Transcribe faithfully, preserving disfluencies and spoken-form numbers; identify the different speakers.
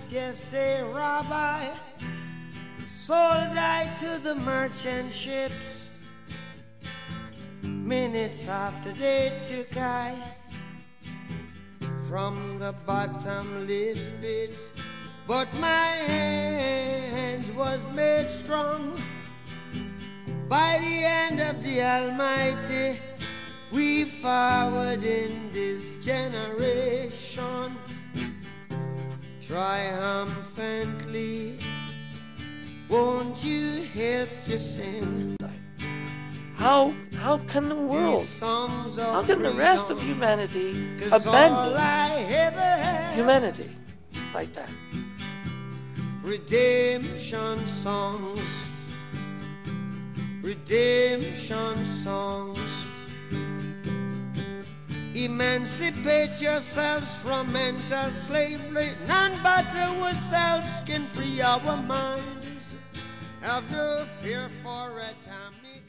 Speaker 1: yes, they rob I, sold I to the merchant ships. Minutes after they took I from the bottomless pit, but my hand was made strong by the hand of the Almighty. We forward in this generation triumphantly. Won't you help to sing?
Speaker 2: How how can the world, how can the rest of humanity abandon humanity like that?
Speaker 1: Redemption songs, redemption songs. Emancipate yourselves from mental slavery. None but ourselves can free our minds. Have no fear for atomic